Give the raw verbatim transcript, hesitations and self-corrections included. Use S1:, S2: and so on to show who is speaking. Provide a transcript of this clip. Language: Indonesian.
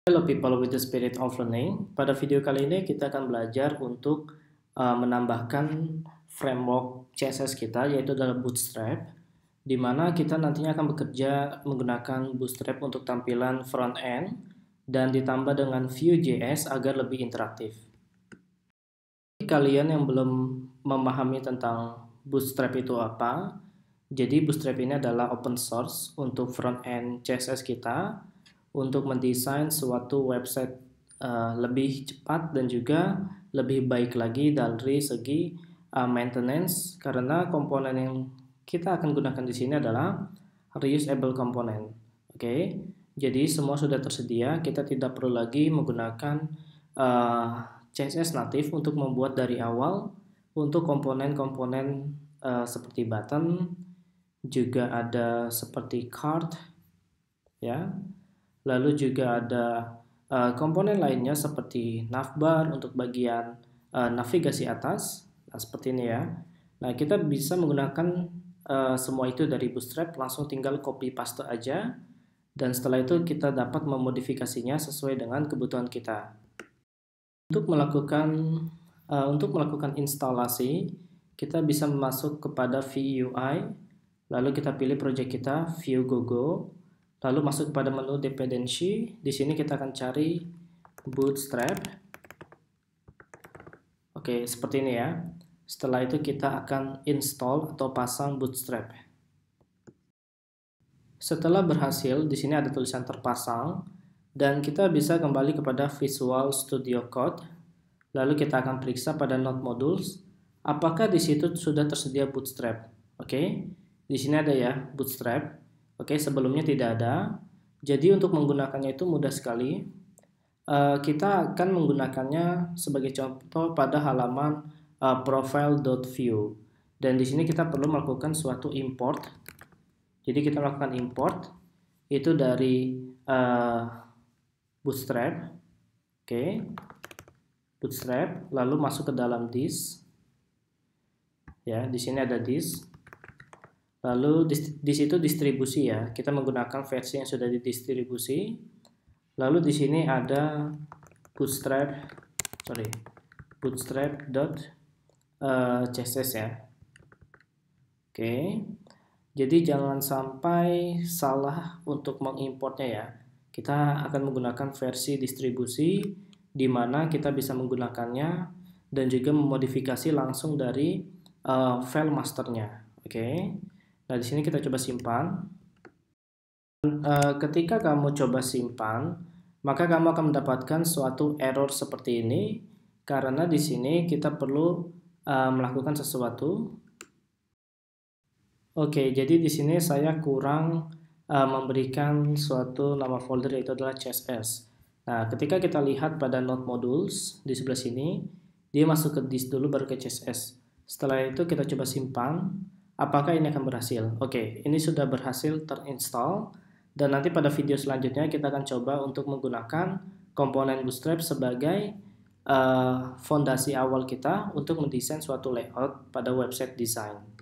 S1: Hello people with the spirit of learning. Pada video kali ini kita akan belajar untuk uh, menambahkan framework C S S kita, yaitu adalah Bootstrap, di mana kita nantinya akan bekerja menggunakan Bootstrap untuk tampilan front end dan ditambah dengan Vue.js agar lebih interaktif. Kalian yang belum memahami tentang Bootstrap itu apa, jadi Bootstrap ini adalah open source untuk front end C S S kita, untuk mendesain suatu website uh, lebih cepat dan juga lebih baik lagi dari segi uh, maintenance, karena komponen yang kita akan gunakan di sini adalah reusable component. Oke, okay? Jadi semua sudah tersedia, kita tidak perlu lagi menggunakan uh, C S S natif untuk membuat dari awal untuk komponen-komponen uh, seperti button, juga ada seperti card, ya. Lalu juga ada uh, komponen lainnya seperti navbar untuk bagian uh, navigasi atas, nah, seperti ini ya. Nah, kita bisa menggunakan uh, semua itu dari Bootstrap, langsung tinggal copy paste aja, dan setelah itu kita dapat memodifikasinya sesuai dengan kebutuhan kita. Untuk melakukan uh, untuk melakukan instalasi, kita bisa masuk kepada Vue U I, lalu kita pilih project kita Vue Gogo. Lalu masuk pada menu dependency. Di sini kita akan cari Bootstrap. Oke, seperti ini ya. Setelah itu kita akan install atau pasang Bootstrap. Setelah berhasil, di sini ada tulisan terpasang dan kita bisa kembali kepada Visual Studio Code. Lalu kita akan periksa pada Node Modules apakah di situ sudah tersedia Bootstrap. Oke. Di sini ada ya Bootstrap. Oke, sebelumnya tidak ada. Jadi untuk menggunakannya itu mudah sekali. Uh, kita akan menggunakannya sebagai contoh pada halaman uh, profile.vue. Dan di sini kita perlu melakukan suatu import. Jadi kita melakukan import itu dari uh, Bootstrap. Oke, Bootstrap. Lalu masuk ke dalam this. Ya, di sini ada this. Lalu di, di situ distribusi ya, kita menggunakan versi yang sudah didistribusi. Lalu di sini ada bootstrap, sorry, bootstrap.css ya. Oke, jadi jangan sampai salah untuk mengimportnya ya. Kita akan menggunakan versi distribusi, di mana kita bisa menggunakannya dan juga memodifikasi langsung dari uh, file masternya. Oke. Nah, di sini kita coba simpan. Uh, ketika kamu coba simpan, maka kamu akan mendapatkan suatu error seperti ini, karena di sini kita perlu uh, melakukan sesuatu. Oke, jadi di sini saya kurang uh, memberikan suatu nama folder, yaitu adalah C S S. Nah, ketika kita lihat pada Node Modules di sebelah sini, dia masuk ke this dulu baru ke C S S. Setelah itu kita coba simpan. Apakah ini akan berhasil? Oke, ini sudah berhasil terinstall, dan nanti pada video selanjutnya kita akan coba untuk menggunakan komponen Bootstrap sebagai uh, fondasi awal kita untuk mendesain suatu layout pada website design.